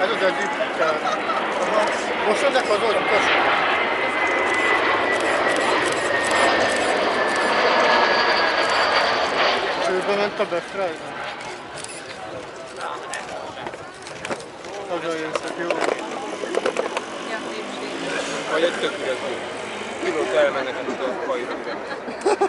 az egyik kell. Most ennek az oldalas. Ő bement a befrázba. Az a jösszek, jó. Vagy egy tök üres. Kilót elmennek a fajra.